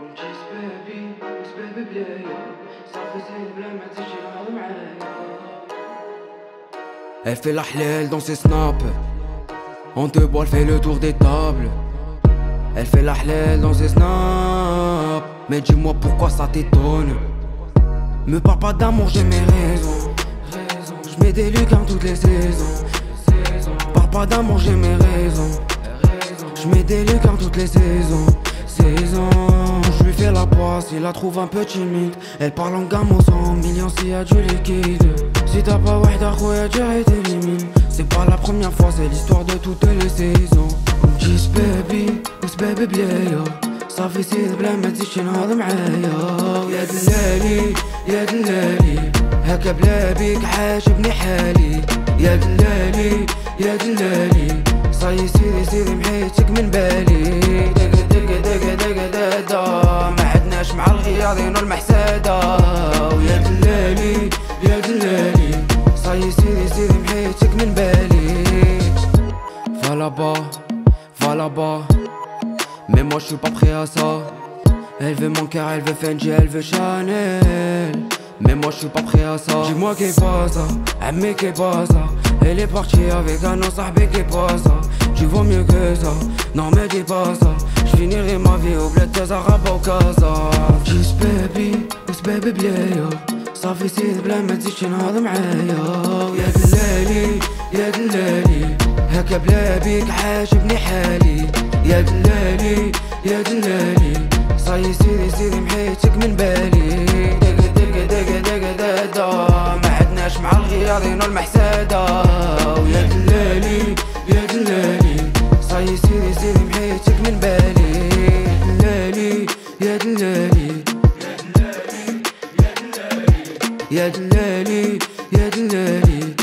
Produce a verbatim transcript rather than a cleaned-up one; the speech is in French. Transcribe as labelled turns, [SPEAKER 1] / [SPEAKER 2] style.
[SPEAKER 1] كنتي سبابي وسبابي بلايا صافي سيد بلا ما تجي نهضر معايا.
[SPEAKER 2] Elle fait la hlel dans ses snaps. On te boit, elle fait le tour des tables. Elle fait la hlel dans ses snaps. Mais dis-moi pourquoi ça t'étonne. Me parle pas d'amour, j'ai mes raisons. J'mets des lucarnes toutes les saisons. Parle pas d'amour, j'ai mes raisons. J'mets des lucarnes toutes les saisons. Saison, je lui fais la poisse, il la trouve un peu timide. Elle parle en gamme aux cent millions s'il y a du liquide. Si t'as pas wahda khoya direct t'élimines. C'est pas la première fois, c'est l'histoire de toutes les saisons. Jis baby, who's baby بلايا صافي سيد بلا ما تزيدش تنهض معايا. يا دلالي يا دلالي هكا بلا بيك عاجبني حالي. يا دلالي يا دلالي صاي سيدي سيدي محيتك من بالي. دق دق دق دق دادا ما عدناش مع الغياضين والمحسادة. ويا دلالي يا دلالي صاي سيدي سيدي محيتك من بالي. Va là-bas, va là-bas. Mais moi je suis pas prêt à ça. Elle veut mon cœur, elle veut Fendi, elle veut Chanel. Mais moi je suis pas prêt à ça. Dis-moi qu'est pas ça, mais qu'est pas ça. Elle est partie avec un autre sahbi qui pas ça. Tu vaux mieux que ça, non me dis pas ça. J'finirai ma vie au bled des arabes au Casa. Just baby, who's baby بلايا صافي سيد بلا ما تزيدش تنهض معايا. يا دلالي يا دلالي هكا بلا بيك عاجبني حالي. يا دلالي يا دلالي صاي سيدي سيدي محيتك من بالي. دق دق دق دق دادا ما عدناش مع الغياضين والمحسادة. ويا دلالي يا دلالي صاي سيدي سيدي محيتك من بالي. دلالي يا دلالي يا دلالي يا دلالي